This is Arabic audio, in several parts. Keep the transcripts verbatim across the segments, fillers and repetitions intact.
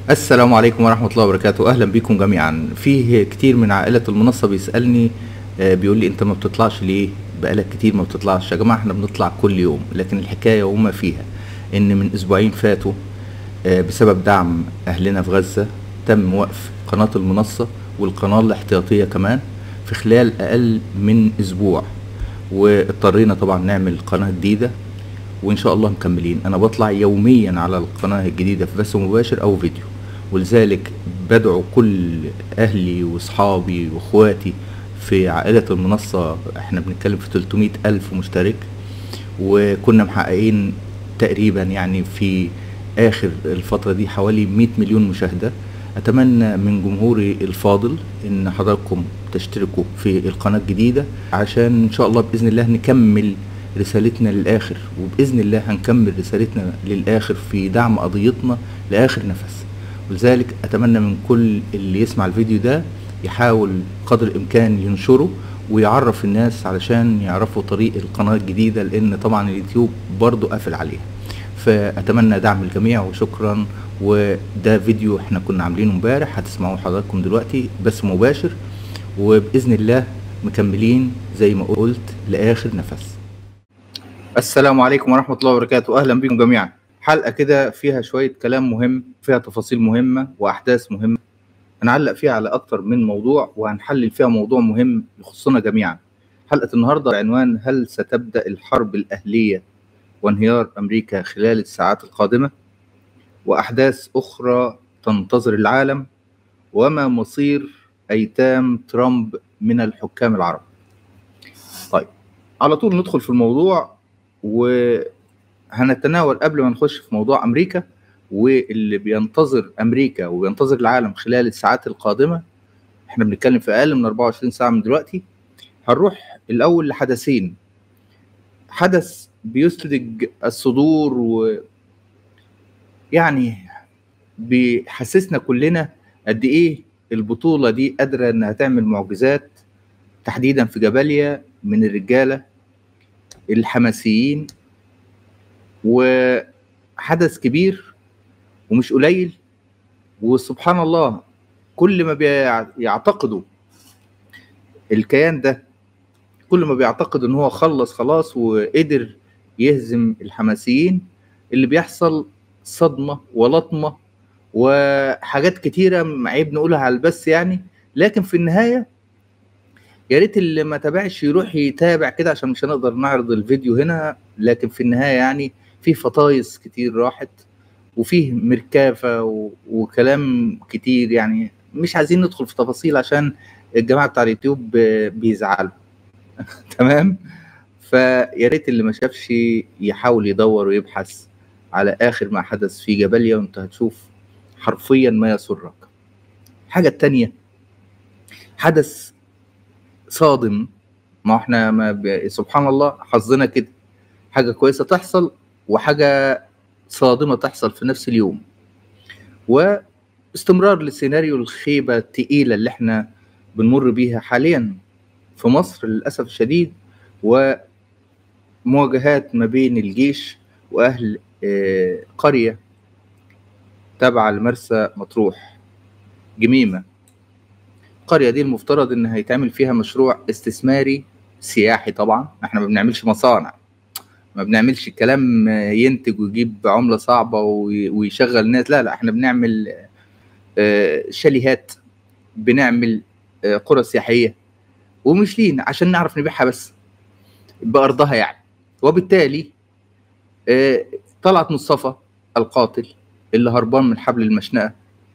السلام عليكم ورحمة الله وبركاته. أهلا بكم جميعا. فيه كتير من عائلة المنصة بيسألني، آه، بيقول لي أنت ما بتطلعش ليه؟ بقالك كتير ما بتطلعش. يا جماعة احنا بنطلع كل يوم، لكن الحكاية وما فيها إن من أسبوعين فاتوا آه، بسبب دعم أهلنا في غزة تم وقف قناة المنصة والقناة الاحتياطية كمان في خلال أقل من أسبوع، واضطرينا طبعا نعمل قناة جديدة، وان شاء الله مكملين. انا بطلع يوميا على القناة الجديدة في بث مباشر او فيديو، ولذلك بدعو كل اهلي واصحابي واخواتي في عائلة المنصة. احنا بنتكلم في ثلاثمائة الف مشترك، وكنا محققين تقريبا يعني في اخر الفترة دي حوالي مئة مليون مشاهدة. اتمنى من جمهوري الفاضل ان حضراتكم تشتركوا في القناة الجديدة، عشان ان شاء الله باذن الله نكمل رسالتنا للاخر، وباذن الله هنكمل رسالتنا للاخر في دعم قضيتنا لاخر نفس. ولذلك اتمنى من كل اللي يسمع الفيديو ده يحاول قدر الامكان ينشره ويعرف الناس علشان يعرفوا طريق القناة الجديدة، لان طبعا اليوتيوب برضو قافل عليها. فاتمنى دعم الجميع وشكرا. وده فيديو احنا كنا عاملينه امبارح، هتسمعوه حضراتكم دلوقتي بس مباشر، وباذن الله مكملين زي ما قلت لاخر نفس. السلام عليكم ورحمة الله وبركاته. أهلا بكم جميعا. حلقة كده فيها شوية كلام مهم، فيها تفاصيل مهمة وأحداث مهمة، هنعلق فيها على أكتر من موضوع، وهنحلل فيها موضوع مهم يخصنا جميعا. حلقة النهاردة بعنوان: هل ستبدأ الحرب الأهلية وانهيار أمريكا خلال الساعات القادمة؟ وأحداث أخرى تنتظر العالم، وما مصير أيتام ترامب من الحكام العرب. طيب، على طول ندخل في الموضوع، وهنتناول قبل ما نخش في موضوع أمريكا واللي بينتظر أمريكا وبينتظر العالم خلال الساعات القادمة. احنا بنتكلم في أقل من أربعة وعشرين ساعة من دلوقتي. هنروح الأول لحدثين، حدث بيسلج الصدور ويعني بيحسسنا كلنا قد إيه البطولة دي قادرة إنها تعمل معجزات، تحديدا في جباليا من الرجالة الحماسيين. وحدث كبير ومش قليل، وسبحان الله كل ما بيعتقدوا الكيان ده، كل ما بيعتقد ان هو خلص خلاص وقدر يهزم الحماسيين، اللي بيحصل صدمة ولطمة وحاجات كتيرة عيب نقولها على البث يعني. لكن في النهاية يا ريت اللي ما تابعش يروح يتابع كده، عشان مش هنقدر نعرض الفيديو هنا. لكن في النهاية يعني في فطايس كتير راحت، وفيه مركافة و... وكلام كتير، يعني مش عايزين ندخل في تفاصيل عشان الجماعة بتاع اليوتيوب بيزعلوا. تمام. فيا ريت اللي ما شافش يحاول يدور ويبحث على آخر ما حدث في جباليا، وانت هتشوف حرفيا ما يسرك. الحاجة التانية، حدث صادم. ما احنا ما ب... سبحان الله حظنا كده، حاجة كويسة تحصل وحاجة صادمة تحصل في نفس اليوم، واستمرار لسيناريو الخيبة التقيلة اللي احنا بنمر بيها حاليا في مصر للأسف الشديد، ومواجهات ما بين الجيش وأهل قرية تابعة لمرسى مطروح، جميمة. القرية دي المفترض إن هيتعمل فيها مشروع استثماري سياحي. طبعا احنا ما بنعملش مصانع، ما بنعملش كلام ينتج ويجيب عملة صعبة ويشغل ناس، لا لا، احنا بنعمل شاليهات، بنعمل قرى سياحية، ومش لينا عشان نعرف نبيعها بس بأرضها يعني. وبالتالي طلعت مصطفى القاتل اللي هربان من حبل المشنقة،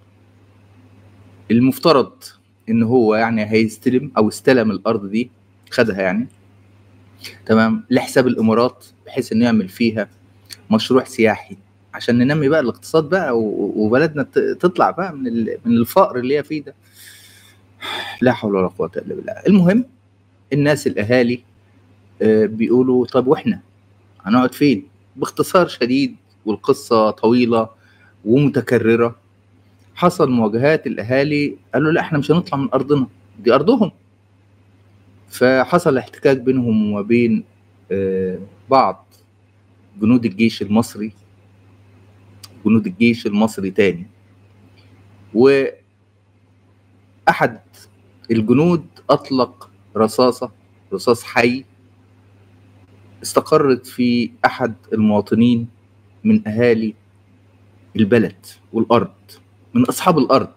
المفترض ان هو يعني هيستلم او استلم الارض دي، خدها يعني تمام لحساب الامارات، بحيث انه يعمل فيها مشروع سياحي عشان ننمي بقى الاقتصاد بقى، وبلدنا تطلع بقى من من الفقر اللي هي فيه ده. لا حول ولا قوة الا بالله. المهم الناس الاهالي بيقولوا طب واحنا هنقعد فين؟ باختصار شديد، والقصة طويلة ومتكررة، حصل مواجهات. الاهالي قالوا لا احنا مش هنطلع من ارضنا، دي ارضهم. فحصل احتكاك بينهم وما بين بعض جنود الجيش المصري، جنود الجيش المصري تاني، وأحد الجنود أطلق رصاصة رصاص حي استقرت في أحد المواطنين من أهالي البلد والأرض، من أصحاب الأرض.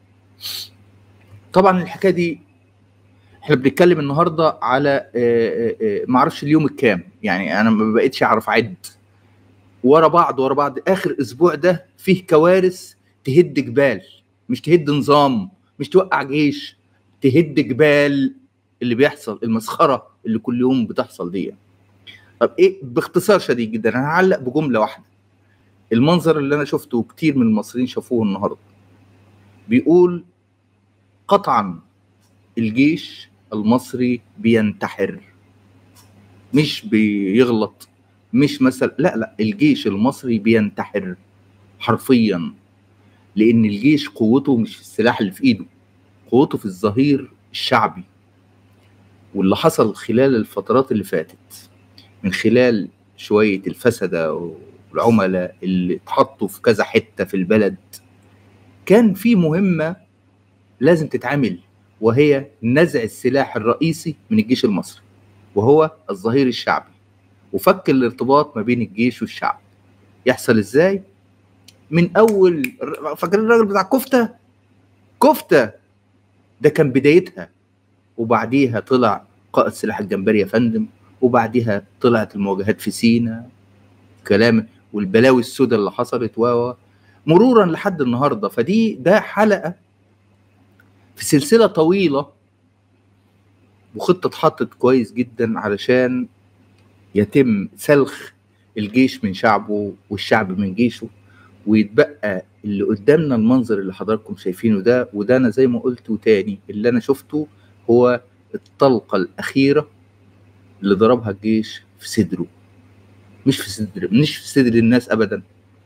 طبعا الحكاية دي احنا بنتكلم النهاردة على معرفش اليوم الكام، يعني أنا ما بقيتش أعرف عد ورا بعض ورا بعض. آخر أسبوع ده فيه كوارث تهد جبال، مش تهد نظام، مش توقع جيش، تهد جبال. اللي بيحصل المسخرة اللي كل يوم بتحصل دي. طب ايه باختصار شديد جدا انا هعلق بجمله واحده. المنظر اللي انا شفته وكتير من المصريين شافوه النهارده بيقول قطعا الجيش المصري بينتحر، مش بيغلط، مش مثلا، لا لا الجيش المصري بينتحر حرفيا، لان الجيش قوته مش في السلاح اللي في ايده، قوته في الظهير الشعبي. واللي حصل خلال الفترات اللي فاتت من خلال شوية الفسدة والعملاء اللي اتحطوا في كذا حتة في البلد، كان في مهمة لازم تتعمل، وهي نزع السلاح الرئيسي من الجيش المصري وهو الظهير الشعبي، وفك الارتباط ما بين الجيش والشعب. يحصل ازاي؟ من اول فاكرين الراجل بتاع كفتة كفتة ده كان بدايتها، وبعديها طلع قائد سلاح الجمبري يا فندم، وبعديها طلعت المواجهات في سيناء كلام والبلاوي السوداء اللي حصلت و مرورا لحد النهارده. فدي ده حلقه في سلسله طويله، وخطه اتحطت كويس جدا علشان يتم سلخ الجيش من شعبه والشعب من جيشه، ويتبقى اللي قدامنا المنظر اللي حضراتكم شايفينه ده. وده انا زي ما قلت وتاني اللي انا شفته هو الطلقه الاخيره اللي ضربها الجيش في صدره، مش في صدر مش في صدر الناس ابدا.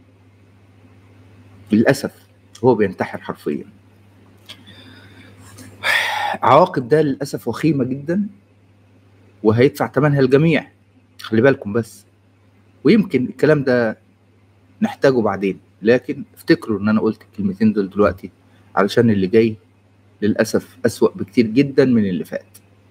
للاسف هو بينتحر حرفيا. عواقب ده للاسف وخيمه جدا، وهيدفع ثمنها الجميع، خلي بالكم بس. ويمكن الكلام ده نحتاجه بعدين، لكن افتكروا ان انا قلت الكلمتين دول دلوقتي علشان اللي جاي للاسف اسوأ بكتير جدا من اللي فات.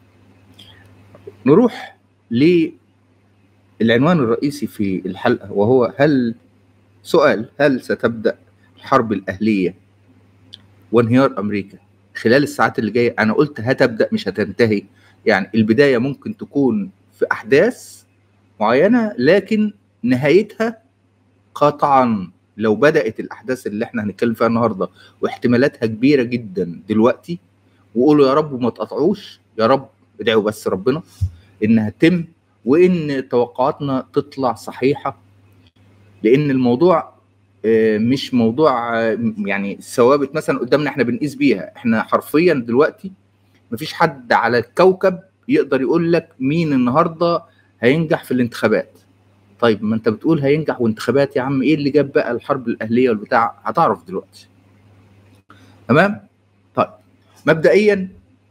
نروح للعنوان الرئيسي في الحلقه، وهو هل سؤال هل ستبدأ الحرب الأهلية وانهيار أمريكا خلال الساعات اللي جاية؟ أنا قلت هتبدأ مش هتنتهي، يعني البداية ممكن تكون في أحداث معينة، لكن نهايتها قطعا لو بدأت الأحداث اللي احنا هنتكلم فيها النهاردة واحتمالاتها كبيرة جدا دلوقتي، وقولوا يا رب وما تقطعوش، يا رب ادعوا بس ربنا إنها تتم وإن توقعاتنا تطلع صحيحة، لأن الموضوع مش موضوع يعني ثوابت مثلا قدامنا احنا بنقيس بيها. احنا حرفيا دلوقتي مفيش حد على الكوكب يقدر يقول لك مين النهارده هينجح في الانتخابات. طيب ما انت بتقول هينجح وانتخابات يا عم، ايه اللي جاب بقى الحرب الاهليه والبتاع؟ هتعرف دلوقتي. تمام؟ طيب مبدئيا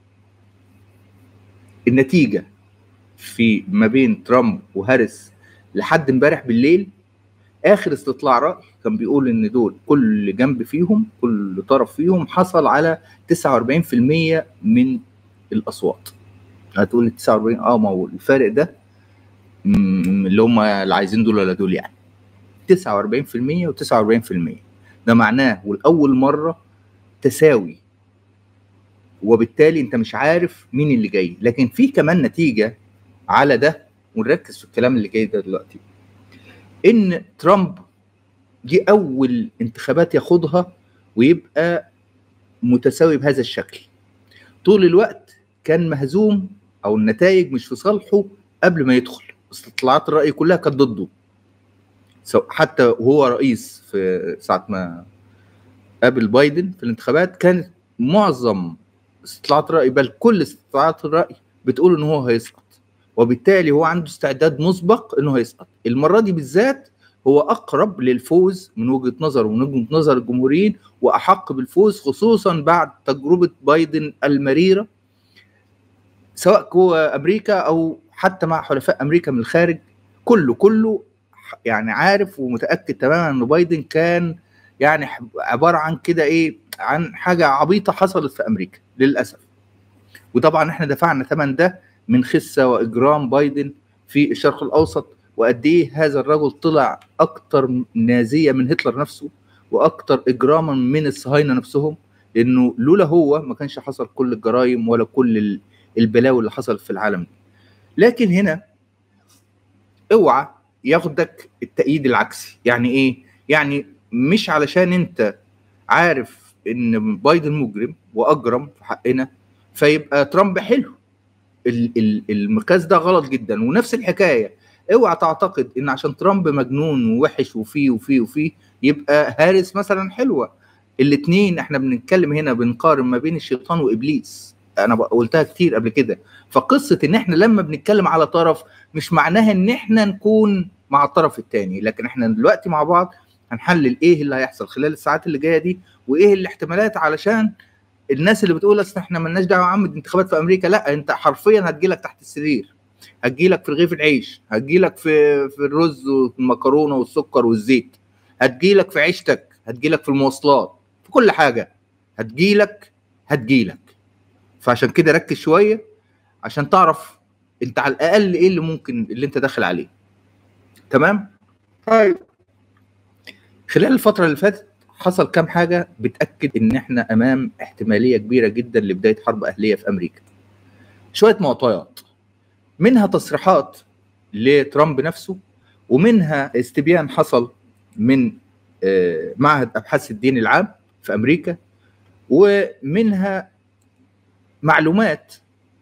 النتيجه في ما بين ترامب وهاريس لحد امبارح بالليل، اخر استطلاع رأي كان بيقول ان دول كل جنب فيهم كل طرف فيهم حصل على تسعة وأربعين في المية من الاصوات. هتقول لي تسعة وأربعين اه ما هو الفارق ده اللي هم اللي عايزين دول ولا دول، يعني تسعة وأربعين في المية وتسعة وأربعين في المية ده معناه والاول مره تساوي، وبالتالي انت مش عارف مين اللي جاي. لكن في كمان نتيجه على ده، ونركز في الكلام اللي جاي ده دلوقتي، ان ترامب دي اول انتخابات ياخدها ويبقى متساوي بهذا الشكل. طول الوقت كان مهزوم او النتائج مش في صالحه قبل ما يدخل، استطلاعات الرأي كلها كانت ضده، حتى وهو رئيس في ساعة ما قابل بايدن في الانتخابات كانت معظم استطلاعات الرأي بل كل استطلاعات الرأي بتقول ان هو هيسقط، وبالتالي هو عنده استعداد مسبق انه هيسقط. المرة دي بالذات هو اقرب للفوز من وجهة نظر ومن وجهة نظر الجمهوريين، واحق بالفوز خصوصا بعد تجربة بايدن المريرة سواء جوه امريكا او حتى مع حلفاء امريكا من الخارج. كله كله يعني عارف ومتأكد تماما ان بايدن كان يعني عبارة عن كده ايه، عن حاجه عبيطه حصلت في امريكا للاسف. وطبعا احنا دفعنا ثمن ده من خسه واجرام بايدن في الشرق الاوسط، وقد ايه هذا الرجل طلع اكتر نازيه من هتلر نفسه واكتر اجراما من الصهاينه نفسهم، لانه لولا هو ما كانش حصل كل الجرائم ولا كل البلاوي اللي حصلت في العالم دي. لكن هنا اوعى ياخدك التأييد العكسي. يعني ايه؟ يعني مش علشان انت عارف ان بايدن مجرم واجرم في حقنا فيبقى ترامب حلو. المقياس ده غلط جدا. ونفس الحكايه اوعى تعتقد ان عشان ترامب مجنون ووحش وفيه وفيه وفيه يبقى هاريس مثلا حلوه. الاثنين احنا بنتكلم هنا بنقارن ما بين الشيطان وابليس، انا قلتها كتير قبل كده. فقصه ان احنا لما بنتكلم على طرف مش معناها ان احنا نكون مع الطرف الثاني، لكن احنا دلوقتي مع بعض هنحلل ايه اللي هيحصل خلال الساعات اللي جايه دي وايه الاحتمالات، علشان الناس اللي بتقول اصل احنا مالناش دعوه يا عم الانتخابات في امريكا، لا انت حرفيا هتجيلك تحت السرير، هتجيلك في رغيف العيش، هتجيلك في في الرز والمكرونه والسكر والزيت، هتجيلك في عيشتك، هتجيلك في المواصلات، في كل حاجه هتجيلك هتجيلك. فعشان كده ركز شويه عشان تعرف انت على الاقل ايه اللي ممكن اللي انت داخل عليه. تمام؟ طيب خلال الفتره اللي فاتت حصل كام حاجه بتاكد ان احنا امام احتماليه كبيره جدا لبدايه حرب اهليه في امريكا. شويه معطيات، منها تصريحات لترامب نفسه، ومنها استبيان حصل من معهد ابحاث الدين العام في امريكا، ومنها معلومات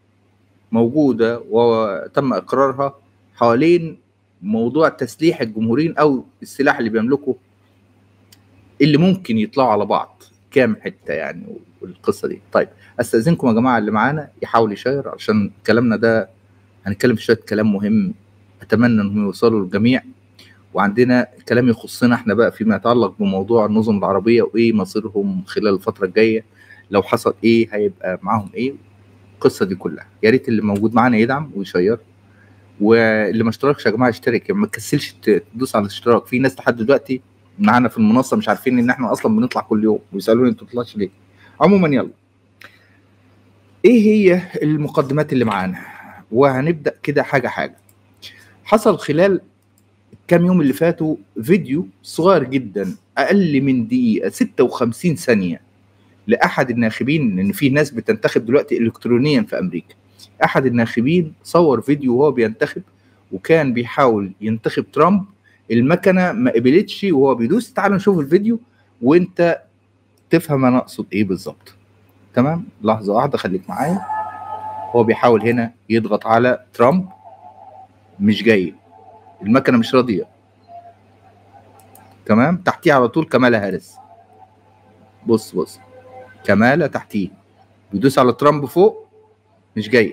موجوده وتم اقرارها حوالين موضوع تسليح الجمهوريين او السلاح اللي بيملكه اللي ممكن يطلعوا على بعض كام حته يعني والقصه دي. طيب استاذنكم يا جماعه اللي معانا يحاول يشير عشان كلامنا ده هنتكلم في شويه كلام مهم اتمنى انهم يوصلوا للجميع، وعندنا كلام يخصنا احنا بقى فيما يتعلق بموضوع النظم العربيه وايه مصيرهم خلال الفتره الجايه، لو حصل ايه هيبقى معاهم ايه، القصه دي كلها. يا ريت اللي موجود معانا يدعم ويشير، واللي ما اشتركش يا جماعه اشترك، ما تكسلش تدوس على الاشتراك. في ناس لحد دلوقتي معانا في المنصه مش عارفين ان احنا اصلا بنطلع كل يوم ويسالوني انتوا بتطلعش ليه. عموما يلا، ايه هي المقدمات اللي معانا؟ وهنبدا كده حاجه حاجه. حصل خلال كام يوم اللي فاتوا فيديو صغير جدا اقل من دقيقه ستة وخمسين ثانيه لاحد الناخبين، ان في ناس بتنتخب دلوقتي الكترونيا في امريكا. احد الناخبين صور فيديو وهو بينتخب وكان بيحاول ينتخب ترامب، المكنه ما قبلتش وهو بيدوس. تعالوا نشوف الفيديو وانت تفهم انا اقصد ايه بالظبط. تمام؟ لحظه واحده خليك معايا. هو بيحاول هنا يضغط على ترامب، مش جاي، المكنه مش راضيه. تمام؟ تحتيه على طول كمالا هاريس. بص بص كمالا تحتيه، بيدوس على ترامب فوق مش جاي.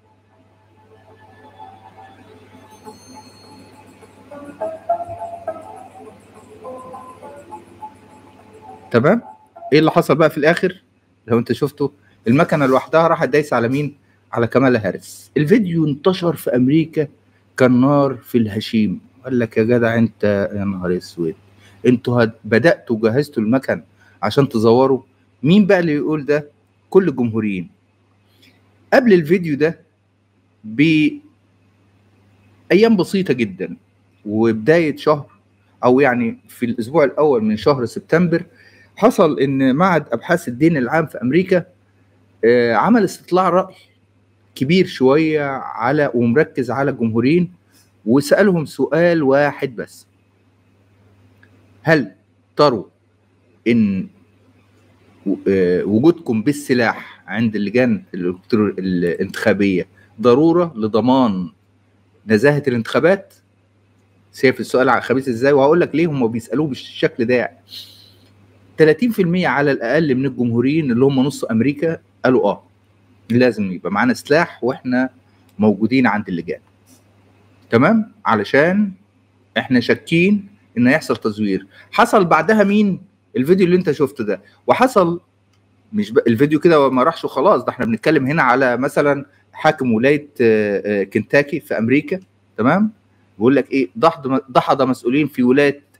تمام؟ ايه اللي حصل بقى في الاخر؟ لو انت شفته المكنه لوحدها راحت دايسه على مين؟ على كمالا هاريس. الفيديو انتشر في امريكا كالنار في الهشيم. قال لك يا جدع انت يا نهار اسود، انتوا بداتوا جهزتوا المكن عشان تزوروا. مين بقى اللي يقول ده؟ كل الجمهوريين. قبل الفيديو ده بايام بسيطه جدا وبدايه شهر او يعني في الاسبوع الاول من شهر سبتمبر حصل ان معهد ابحاث الدين العام في امريكا عمل استطلاع راي كبير شويه على ومركز على الجمهوريين، وسالهم سؤال واحد بس: هل تروا ان وجودكم بالسلاح عند اللجان الانتخابيه ضروره لضمان نزاهه الانتخابات؟ شايف السؤال خبيث ازاي؟ وهقول لك ليه هم بيسالوه بالشكل ده. ثلاثين في المية على الاقل من الجمهوريين اللي هم نص امريكا قالوا اه لازم يبقى معانا سلاح واحنا موجودين عند اللجان. تمام؟ علشان احنا شاكين ان يحصل تزوير. حصل بعدها مين؟ الفيديو اللي انت شفته ده. وحصل مش ب... الفيديو كده ما راحش وخلاص، ده احنا بنتكلم هنا على مثلا حاكم ولايه كنتاكي في امريكا. تمام؟ بيقول لك ايه؟ دحض دحض مسؤولين في ولايه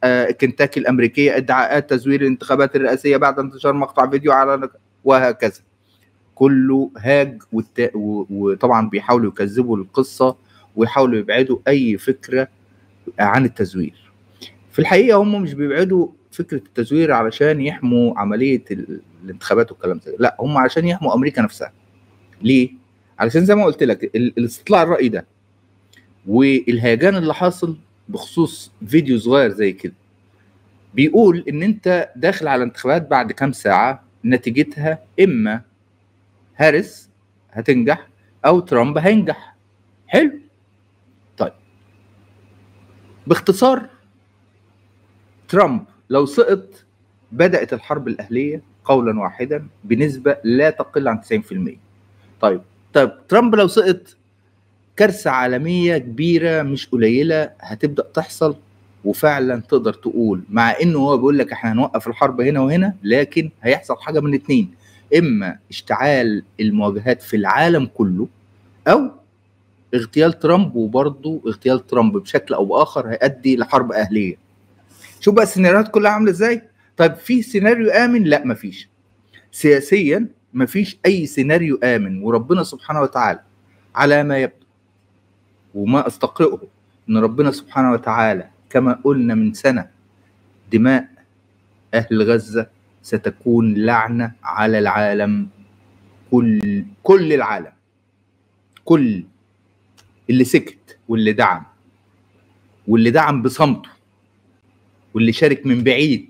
آه كنتاكي الامريكيه ادعاءات تزوير الانتخابات الرئاسيه بعد انتشار مقطع فيديو على، وهكذا. كله هاج، والت... وطبعا بيحاولوا يكذبوا القصه ويحاولوا يبعدوا اي فكره عن التزوير. في الحقيقه هم مش بيبعدوا فكره التزوير علشان يحموا عمليه الانتخابات والكلام ده، لا، هم عشان يحموا امريكا نفسها. ليه؟ علشان زي ما قلت لك الاستطلاع الرأي ده والهيجان اللي حاصل بخصوص فيديو صغير زي كده بيقول ان انت داخل على انتخابات بعد كام ساعه نتيجتها اما هاريس هتنجح او ترامب هينجح. حلو. طيب باختصار، ترامب لو سقط بدأت الحرب الأهلية قولا واحدا بنسبة لا تقل عن تسعين في المية. طيب طيب ترامب لو سقط كارثة عالمية كبيرة مش قليلة هتبدأ تحصل، وفعلا تقدر تقول مع انه هو بيقول لك احنا هنوقف الحرب هنا وهنا، لكن هيحصل حاجة من اتنين: اما اشتعال المواجهات في العالم كله، او اغتيال ترامب، وبرضه اغتيال ترامب بشكل او باخر هيؤدي لحرب اهليه. شوف بقى السيناريوهات كلها عامله ازاي. طيب في سيناريو امن؟ لا مفيش. سياسيا مفيش اي سيناريو امن، وربنا سبحانه وتعالى على ما يبدو وما استقرئه ان ربنا سبحانه وتعالى كما قلنا من سنه دماء اهل غزه ستكون لعنه على العالم، كل كل العالم، كل اللي سكت واللي دعم واللي دعم بصمته واللي شارك من بعيد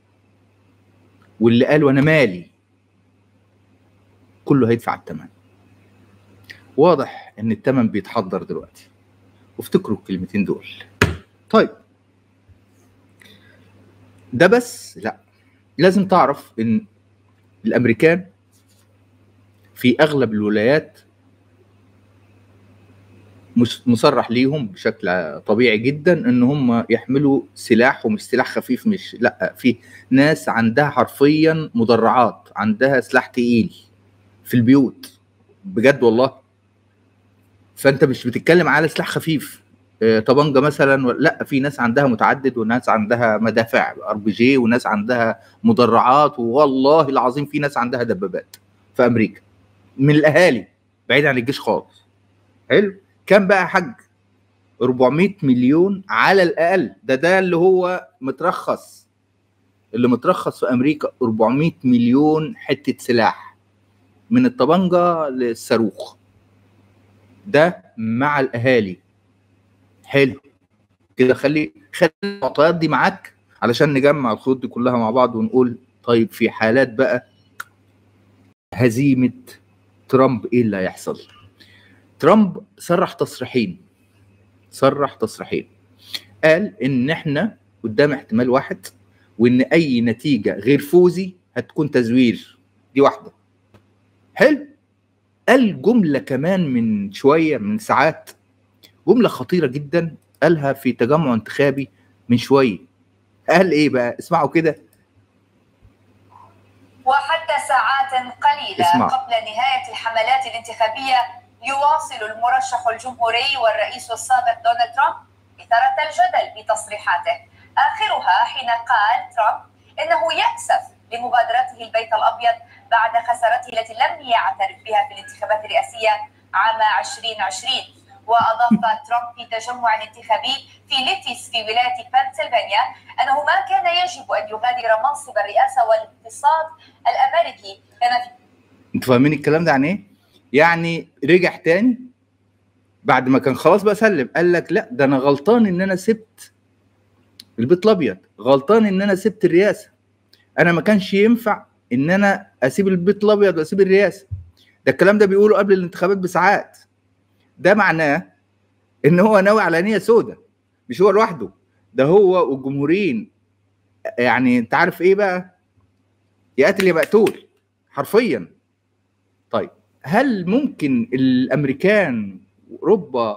واللي قال وانا مالي، كله هيدفع الثمن. واضح ان الثمن بيتحضر دلوقتي، وافتكروا الكلمتين دول. طيب ده بس؟ لا، لازم تعرف ان الامريكان في اغلب الولايات مش مصرح ليهم بشكل طبيعي جدا ان هم يحملوا سلاح، ومش سلاح خفيف، مش لا، في ناس عندها حرفيا مدرعات، عندها سلاح تقيل في البيوت بجد والله. فانت مش بتتكلم على سلاح خفيف طبنجه مثلا، لا، في ناس عندها متعدد، وناس عندها مدافع ار بي جي، وناس عندها مدرعات، والله العظيم في ناس عندها دبابات في امريكا من الاهالي بعيد عن الجيش خالص. حلو. كان بقى حج أربعمية مليون على الاقل، ده ده اللي هو مترخص، اللي مترخص في امريكا أربعمية مليون حته سلاح من الطبنجه للصاروخ، ده مع الاهالي. حلو كده، خلي خلي المعطيات دي معاك علشان نجمع الخطوط دي كلها مع بعض ونقول طيب في حالات بقى هزيمه ترامب ايه اللي هيحصل. ترامب صرح تصريحين صرح تصريحين قال ان احنا قدام احتمال واحد، وان اي نتيجه غير فوزي هتكون تزوير. دي واحده. حلو. قال جمله كمان من شويه، من ساعات، جمله خطيره جدا قالها في تجمع انتخابي من شويه. قال ايه بقى؟ اسمعوا كده. وحتى ساعات قليله اسمع. قبل نهايه الحملات الانتخابيه يواصل المرشح الجمهوري والرئيس السابق دونالد ترامب إثارة الجدل بتصريحاته، آخرها حين قال ترامب إنه يأسف لمبادرته البيت الأبيض بعد خسارته التي لم يعترف بها في الانتخابات الرئاسية عام ألفين وعشرين. وأضاف ترامب في تجمع انتخابي في ليتيس في ولاية بنسلفانيا أنه ما كان يجب أن يغادر منصب الرئاسة والاقتصاد الأمريكي. كان في... انتوا فاهمين الكلام ده يعني ايه؟ يعني رجع تاني بعد ما كان خلاص بقى سلم، قال لك لا، ده انا غلطان ان انا سبت البيت الابيض، غلطان ان انا سبت الرئاسه، انا ما كانش ينفع ان انا اسيب البيت الابيض واسيب الرئاسه. ده الكلام ده بيقوله قبل الانتخابات بساعات. ده معناه ان هو ناوي على نيه سودة، مش هو لوحده، ده هو والجمهوريين. يعني انت عارف ايه بقى؟ يا قاتل يا مقتول حرفيا. طيب هل ممكن الامريكان واوروبا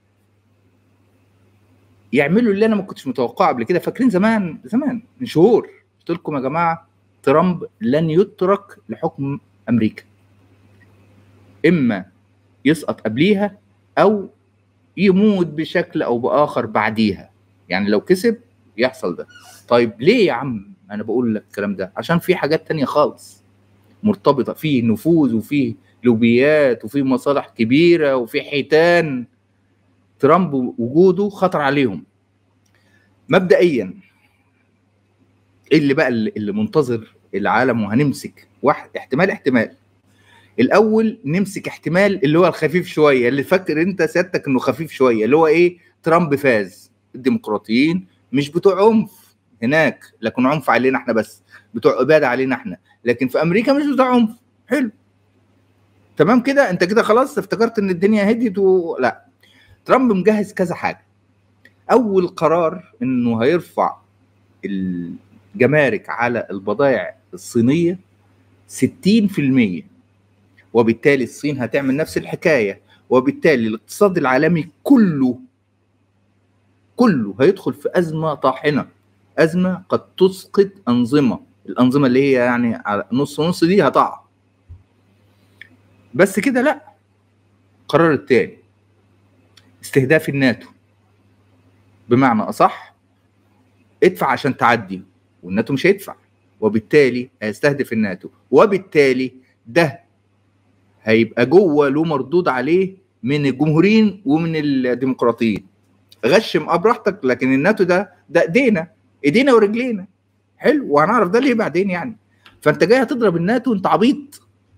يعملوا اللي انا ما كنتش متوقعه قبل كده؟ فاكرين زمان زمان من شهور قلت لكم يا جماعه ترامب لن يترك لحكم امريكا، اما يسقط قبليها او يموت بشكل او باخر بعديها. يعني لو كسب يحصل ده. طيب ليه يا عم انا بقول لك الكلام ده؟ عشان في حاجات تانية خالص مرتبطه، في نفوذ وفي لوبيات وفي مصالح كبيره وفي حيتان ترامب وجوده خطر عليهم. مبدئيا اللي بقى اللي منتظر العالم، وهنمسك واحد احتمال احتمال الاول نمسك احتمال اللي هو الخفيف شويه، اللي فاكر انت سيادتك انه خفيف شويه، اللي هو ايه؟ ترامب فاز، الديمقراطيين مش بتوع عنف هناك، لكن عنف علينا احنا بس، بتوع اباده علينا احنا، لكن في امريكا مش بتوع عنف. حلو تمام كده، انت كده خلاص افتكرت ان الدنيا هديت و... لا، ترامب مجهز كذا حاجه. اول قرار انه هيرفع الجمارك على البضائع الصينيه ستين في المية، وبالتالي الصين هتعمل نفس الحكايه، وبالتالي الاقتصاد العالمي كله كله هيدخل في ازمه طاحنه، ازمه قد تسقط انظمه، الانظمه اللي هي يعني على نص نص دي هتقع. بس كده لا، القرار الثاني استهداف الناتو، بمعنى اصح ادفع عشان تعدي، والناتو مش هيدفع، وبالتالي هيستهدف الناتو، وبالتالي ده هيبقى جوه له مردود عليه من الجمهوريين ومن الديمقراطيين. غشم اه براحتك، لكن الناتو ده ده ايدينا ايدينا ورجلينا. حلو، وهنعرف ده ليه بعدين يعني. فانت جاي هتضرب الناتو، انت عبيط،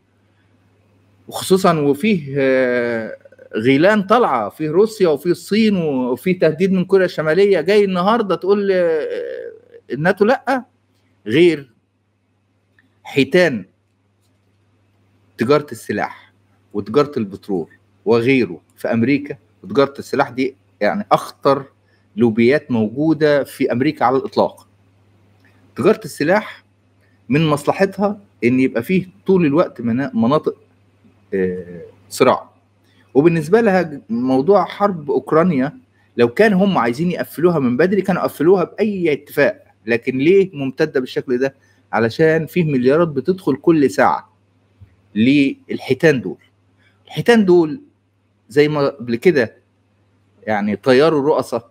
وخصوصا وفيه غيلان طالعه، فيه روسيا وفيه الصين وفيه تهديد من كوريا الشماليه، جاي النهارده تقول الناتو لا. غير حيتان تجاره السلاح وتجاره البترول وغيره في امريكا، وتجاره السلاح دي يعني اخطر لوبيات موجوده في امريكا على الاطلاق. تجاره السلاح من مصلحتها ان يبقى فيه طول الوقت مناطق صراع، وبالنسبه لها موضوع حرب اوكرانيا لو كان هم عايزين يقفلوها من بدري كانوا قفلوها باي اتفاق، لكن ليه ممتده بالشكل ده؟ علشان فيه مليارات بتدخل كل ساعه للحيتان دول. الحيتان دول زي ما قبل كده يعني طيروا رؤساء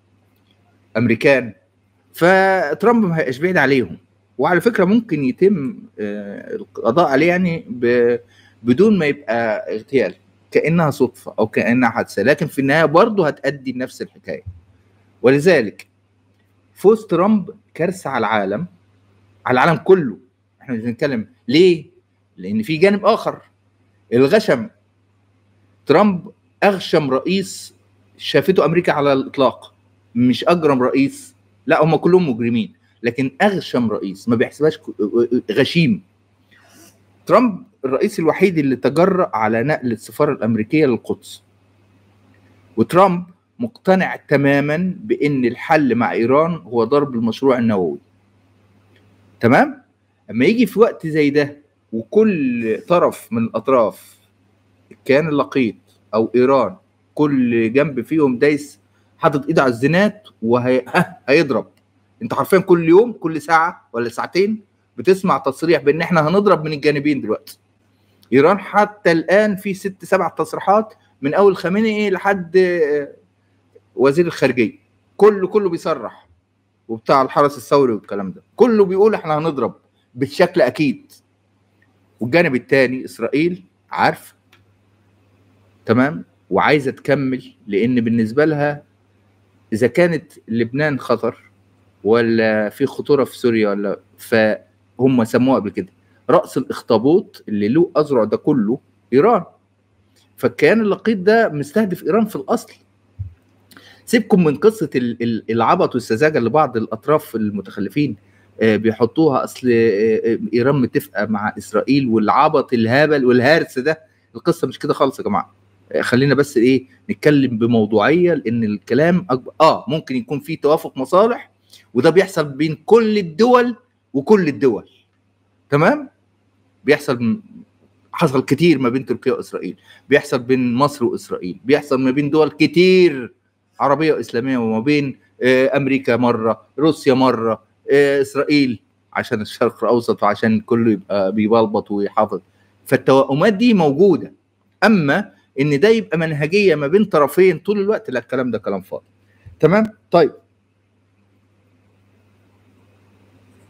امريكان، فترامب ما هيبقاش بعيد عليهم، وعلى فكره ممكن يتم القضاء عليه يعني بدون ما يبقى اغتيال، كانها صدفه او كانها حادثه، لكن في النهايه برضه هتؤدي نفس الحكايه. ولذلك فوز ترامب كارثه على العالم، على العالم كله. احنا مش بنتكلم ليه؟ لان في جانب اخر، الغشم. ترامب اغشم رئيس شافته امريكا على الاطلاق، مش اجرم رئيس، لا هم كلهم مجرمين، لكن اغشم رئيس ما بيحسبهاش غشيم. ترامب الرئيس الوحيد اللي تجرأ على نقل السفاره الامريكيه للقدس، وترامب مقتنع تماما بان الحل مع ايران هو ضرب المشروع النووي. تمام؟ اما يجي في وقت زي ده وكل طرف من الاطراف كان اللقيط او ايران كل جنب فيهم دايس حاطط ايده على الزنات وهيضرب، انت حرفيا كل يوم كل ساعه ولا ساعتين بتسمع تصريح بان احنا هنضرب من الجانبين. دلوقتي ايران حتى الان في ست سبع تصريحات من اول خامنئي لحد وزير الخارجيه، كله كله بيصرح، وبتاع الحرس الثوري والكلام ده كله بيقول احنا هنضرب بالشكل اكيد. والجانب الثاني اسرائيل عارفه تمام وعايزه تكمل، لان بالنسبه لها اذا كانت لبنان خطر ولا في خطوره في سوريا ولا، فهم سموها قبل كده راس الاخطبوط اللي له اذرع ده كله ايران. فالكيان اللقيط ده مستهدف ايران في الاصل. سيبكم من قصه العبط والسذاجه اللي بعض الاطراف المتخلفين بيحطوها، اصل ايران متفقه مع اسرائيل والعبط الهبل والهرس ده. القصه مش كده خالص يا جماعه، خلينا بس ايه نتكلم بموضوعيه، لان الكلام أكبر. اه ممكن يكون في توافق مصالح، وده بيحصل بين كل الدول وكل الدول، تمام؟ بيحصل، حصل كتير ما بين تركيا واسرائيل، بيحصل بين مصر واسرائيل، بيحصل ما بين دول كتير عربيه واسلاميه، وما بين آه امريكا مره، روسيا مره، آه اسرائيل، عشان الشرق الاوسط وعشان كله يبقى بيبلبط ويحافظ. فالتوائمات دي موجوده، اما ان ده يبقى منهجيه ما بين طرفين طول الوقت، لا الكلام ده كلام فاضي. تمام؟ طيب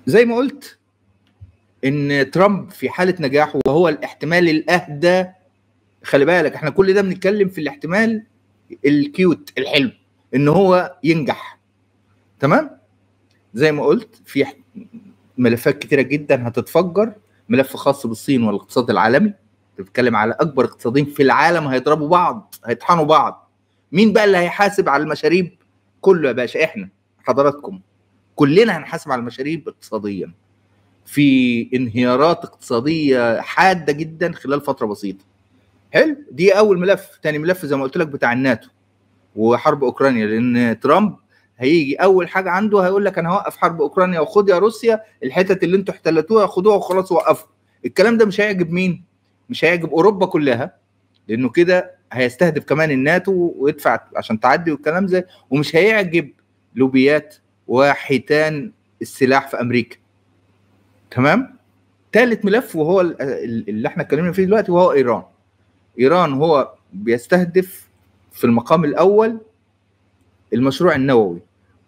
زي ما قلت ان ترامب في حاله نجاحه وهو الاحتمال الاهدى. خلي بالك احنا كل ده بنتكلم في الاحتمال الكيوت الحلو ان هو ينجح. تمام. زي ما قلت في ملفات كتيره جدا هتتفجر. ملف خاص بالصين والاقتصاد العالمي، بتتكلم على اكبر اقتصادين في العالم هيضربوا بعض، هيطحنوا بعض. مين بقى اللي هيحاسب على المشاريب؟ كله يا باشا، احنا حضراتكم كلنا هنحاسب على المشاريب اقتصاديا في انهيارات اقتصاديه حاده جدا خلال فتره بسيطه. حلو. دي اول ملف. تاني ملف زي ما قلت لك بتاع الناتو وحرب اوكرانيا، لان ترامب هيجي اول حاجه عنده هيقول لك انا هوقف حرب اوكرانيا وخد يا روسيا الحتت اللي انتوا احتلتوها خدوها وخلاص وقفوا. الكلام ده مش هيعجب مين؟ مش هيعجب اوروبا كلها، لانه كده هيستهدف كمان الناتو ويدفع عشان تعدي والكلام زي، ومش هيعجب لوبيات وحيتان السلاح في امريكا. تمام. ثالث ملف وهو اللي احنا اتكلمنا فيه دلوقتي وهو ايران. ايران هو بيستهدف في المقام الاول المشروع النووي،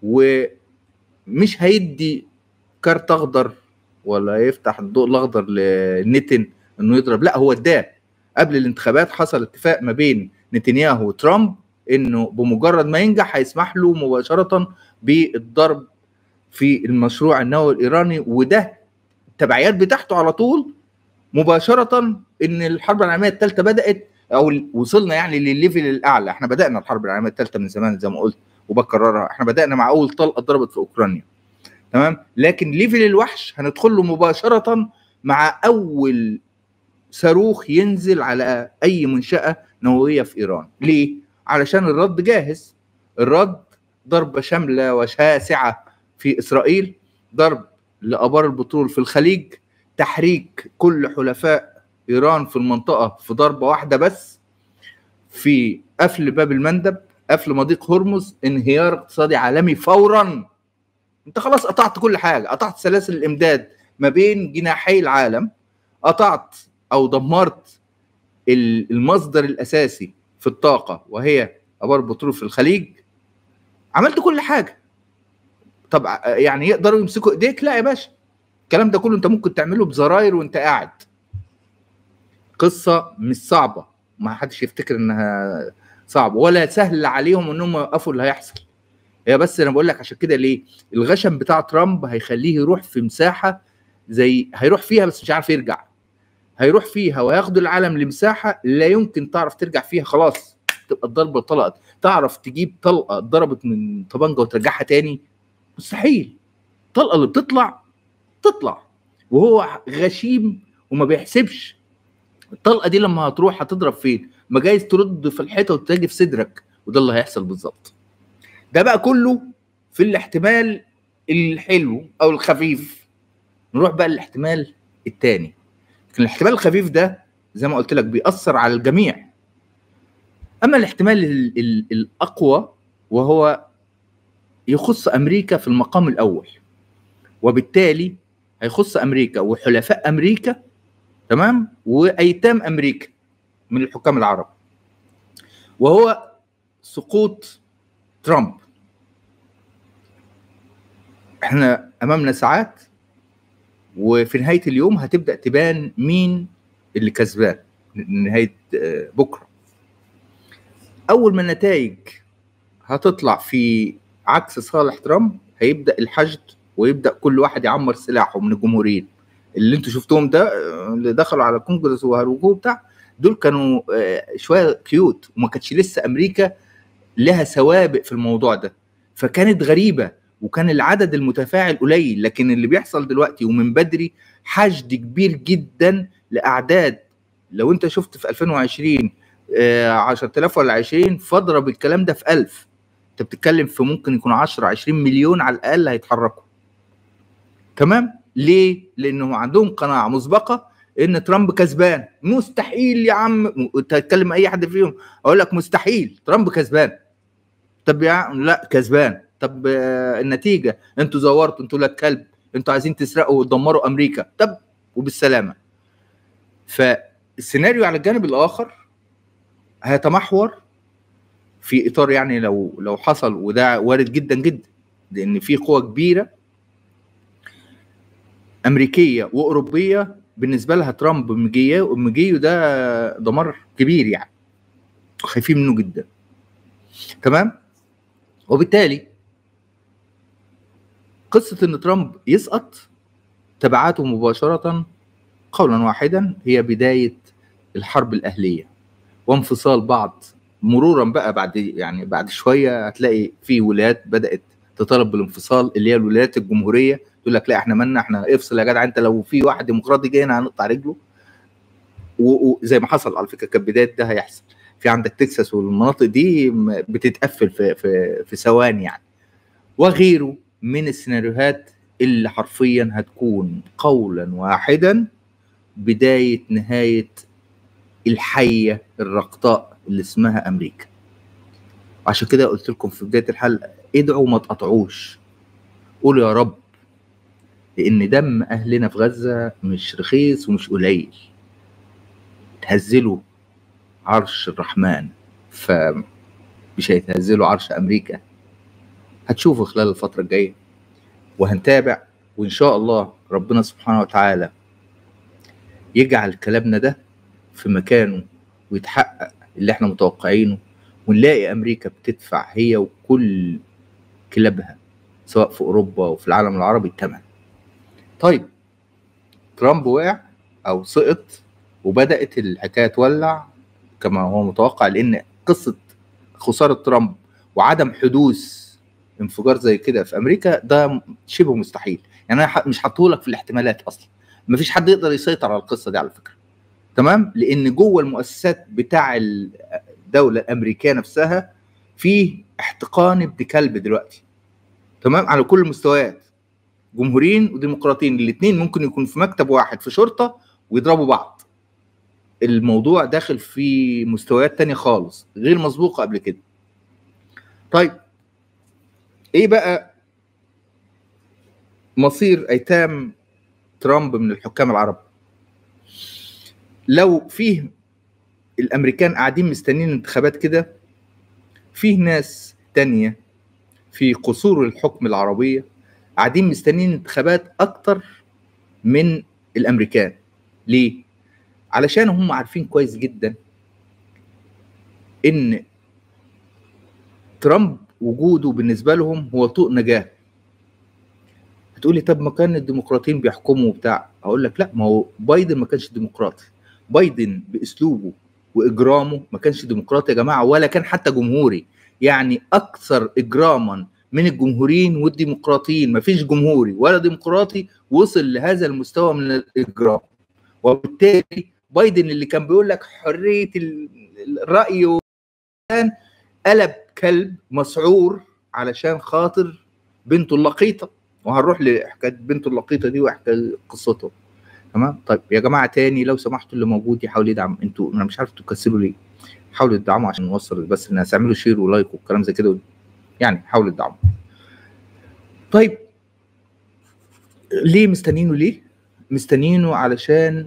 ومش هيدي كارت اخضر ولا يفتح الضوء الاخضر لنتن انه يضرب، لا هو اداه. قبل الانتخابات حصل اتفاق ما بين نتنياهو وترامب انه بمجرد ما ينجح هيسمح له مباشره بالضرب في المشروع النووي الايراني، وده التبعيات بتاعته على طول مباشره ان الحرب العالميه الثالثه بدات او وصلنا يعني للليفل الاعلى. احنا بدانا الحرب العالميه الثالثه من زمان زي ما قلت وبكررها، احنا بدانا مع اول طلقه ضربت في اوكرانيا. تمام. لكن ليفل الوحش هندخل له مباشره مع اول صاروخ ينزل على اي منشاه نوويه في ايران. ليه؟ علشان الرد جاهز. الرد ضربه شامله وشاسعه في اسرائيل، ضرب لابار البترول في الخليج، تحريك كل حلفاء ايران في المنطقه في ضربه واحده بس، في قفل باب المندب، قفل مضيق هرمز، انهيار اقتصادي عالمي فورا. انت خلاص قطعت كل حاجه، قطعت سلاسل الامداد ما بين جناحي العالم، قطعت او دمرت المصدر الاساسي في الطاقه وهي ابار البترول في الخليج، عملت كل حاجه. طب يعني يقدروا يمسكوا ايديك؟ لا يا باشا، الكلام ده كله انت ممكن تعمله بزراير وانت قاعد. قصه مش صعبه، ما حدش يفتكر انها صعبه ولا سهل عليهم انهم يوقفوا اللي هيحصل. هي بس انا بقول لك عشان كده ليه الغشم بتاع ترامب هيخليه يروح في مساحه زي هيروح فيها بس مش عارف يرجع، هيروح فيها وياخدوا العالم لمساحه لا يمكن تعرف ترجع فيها. خلاص تبقى الضربه طلقت. تعرف تجيب طلقه ضربت من طبنجه وترجعها تاني؟ مستحيل. الطلقه اللي بتطلع تطلع، وهو غشيم وما بيحسبش الطلقه دي لما هتروح هتضرب فين، ما جايز ترد في الحيطه وتجي في صدرك، وده اللي هيحصل بالظبط. ده بقى كله في الاحتمال الحلو او الخفيف. نروح بقى للاحتمال الثاني. لكن الاحتمال الخفيف ده زي ما قلت لك بيأثر على الجميع. اما الاحتمال ال ال الاقوى وهو يخص امريكا في المقام الاول، وبالتالي هيخص امريكا وحلفاء امريكا، تمام، وايتام امريكا من الحكام العرب، وهو سقوط ترامب. احنا امامنا ساعات وفي نهايه اليوم هتبدا تبان مين اللي كسبان. نهايه بكره اول ما النتائج هتطلع في عكس صالح ترامب هيبدا الحشد، ويبدا كل واحد يعمر سلاحه من الجمهوريين. اللي انتوا شفتوهم ده اللي دخلوا على الكونجرس وهرجوه بتاع دول كانوا شويه كيوت، وما كانتش لسه امريكا لها سوابق في الموضوع ده، فكانت غريبه وكان العدد المتفاعل قليل. لكن اللي بيحصل دلوقتي ومن بدري حشد كبير جدا لاعداد. لو انت شفت في ألفين وعشرين عشرة آلاف ولا عشرين، فاضرب الكلام ده في ألف. انت بتتكلم في ممكن يكون عشرة عشرين مليون على الاقل هيتحركوا. تمام. ليه؟ لانه عندهم قناعه مسبقه ان ترامب كسبان. مستحيل يا عم تتكلم اي حد فيهم اقول لك مستحيل ترامب كسبان. طب يا لا كسبان. طب النتيجه انتوا زورتوا، انتوا لك كلب، انتوا عايزين تسرقوا وتدمروا امريكا، طب وبالسلامه. فالسيناريو على الجانب الاخر هيتمحور في اطار يعني لو لو حصل، وده وارد جدا جدا لان في قوه كبيره امريكيه واوروبيه بالنسبه لها ترامب مجيه مجيه ده دمار كبير يعني، خايفين منه جدا. تمام. وبالتالي قصه ان ترامب يسقط تبعاته مباشره قولا واحدا هي بدايه الحرب الاهليه وانفصال بعض، مرورا بقى بعد يعني بعد شويه هتلاقي في ولايات بدات تطالب بالانفصال، اللي هي الولايات الجمهوريه تقول لك لا احنا مالنا، احنا افصل يا جدع، انت لو في واحد ديمقراطي جاي هنا هنقطع رجله. وزي ما حصل على فكره كانت بدايه ده هيحصل. في عندك تكساس والمناطق دي بتتقفل في في في ثواني يعني، وغيره من السيناريوهات اللي حرفيا هتكون قولا واحدا بدايه نهايه الحيه الرقطاء اللي اسمها امريكا. عشان كده قلت لكم في بدايه الحلقه ادعوا ما تقطعوش، قولوا يا رب، لان دم اهلنا في غزه مش رخيص ومش قليل. تهزلوا عرش الرحمن فمش هيتهزلوا عرش امريكا. هتشوفوا خلال الفتره الجايه وهنتابع، وان شاء الله ربنا سبحانه وتعالى يجعل كلامنا ده في مكانه ويتحقق اللي احنا متوقعينه، ونلاقي امريكا بتدفع هي وكل كلابها سواء في اوروبا وفي العالم العربي الثمن. طيب ترامب وقع او سقط وبدات الحكايه تولع كما هو متوقع، لان قصه خساره ترامب وعدم حدوث انفجار زي كده في امريكا ده شبه مستحيل. يعني انا مش حاطهولك في الاحتمالات اصلا، مفيش حد يقدر يسيطر على القصه دي على فكره. تمام. لان جوه المؤسسات بتاع الدوله الامريكيه نفسها فيه احتقان ابن كلب دلوقتي. تمام. على كل المستويات، جمهوريين وديمقراطيين الاثنين ممكن يكون في مكتب واحد في شرطه ويضربوا بعض. الموضوع داخل في مستويات تانية خالص غير مسبوقه قبل كده. طيب ايه بقى مصير ايتام ترامب من الحكام العرب؟ لو فيه الامريكان قاعدين مستنيين انتخابات كده، فيه ناس تانية في قصور الحكم العربية قاعدين مستنيين انتخابات اكتر من الامريكان. ليه؟ علشان هم عارفين كويس جدا ان ترامب وجوده بالنسبة لهم هو طوق نجاة. هتقولي طب ما كان الديمقراطيين بيحكموا وبتاع، اقول لك لا، ما هو بايدن ما كانش ديمقراطي. بايدن باسلوبه واجرامه ما كانش ديمقراطي يا جماعه، ولا كان حتى جمهوري. يعني اكثر اجراما من الجمهوريين والديمقراطيين، ما فيش جمهوري ولا ديمقراطي وصل لهذا المستوى من الاجرام. وبالتالي بايدن اللي كان بيقول لك حريه الراي كان قلب كلب مسعور علشان خاطر بنته اللقيطه. وهنروح لحكايه بنته اللقيطه دي واحكي قصته. تمام. طيب يا جماعه تاني لو سمحتوا اللي موجود يحاول يدعم. انتوا انا مش عارف انتوا تكسلوا ليه، حاولوا تدعموا عشان نوصل بس الناس، اعملوا شير ولايك والكلام زي كده يعني، حاولوا تدعموا. طيب ليه مستنيينه؟ ليه مستنيينه؟ علشان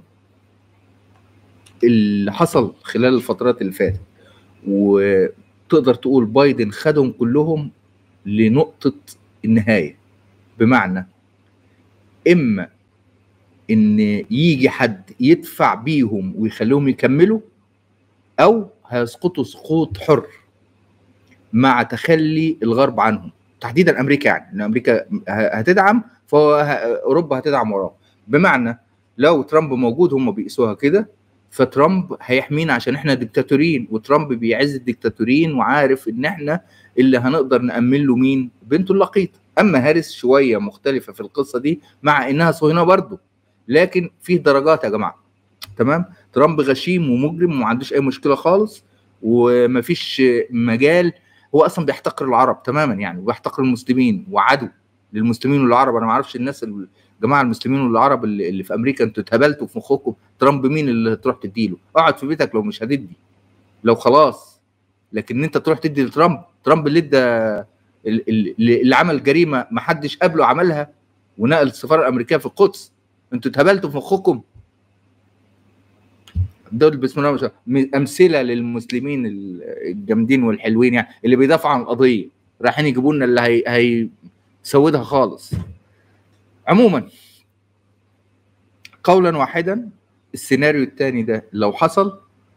اللي حصل خلال الفترات اللي فاتت، وتقدر تقول بايدن خدهم كلهم لنقطه النهايه. بمعنى اما ان يجي حد يدفع بيهم ويخليهم يكملوا، او هيسقطوا سقوط حر مع تخلي الغرب عنهم، تحديدا امريكا. يعني ان امريكا هتدعم فاوروبا هتدعم وراه. بمعنى لو ترامب موجود هم بيقيسوها كده، فترامب هيحمينا عشان احنا ديكتاتوريين، وترامب بيعز الديكتاتوريين وعارف ان احنا اللي هنقدر نأمن له مين؟ بنته اللقيطه. اما هاريس شويه مختلفه في القصه دي مع انها صهيونيه برضه، لكن فيه درجات يا جماعه. تمام. ترامب غشيم ومجرم وما عندوش اي مشكله خالص، ومفيش مجال. هو اصلا بيحتقر العرب تماما يعني، وبيحتقر المسلمين وعدو للمسلمين والعرب. انا ما اعرفش الناس الجماعه المسلمين والعرب اللي, اللي في امريكا انتوا اتهبلتوا في مخكم. ترامب مين اللي تروح تديله؟ اقعد في بيتك لو مش هتدي، لو خلاص. لكن انت تروح تدي لترامب؟ ترامب اللي ادى اللي عمل جريمه ما حدش قبله عملها ونقل السفاره الامريكيه في القدس. انتوا اتهبلتوا في مخكم. دول بسم الله امثله للمسلمين الجامدين والحلوين يعني، اللي بيدافعوا عن القضيه، رايحين يجيبوا لنا اللي هي هيسودها خالص. عموما قولا واحدا السيناريو الثاني ده لو حصل،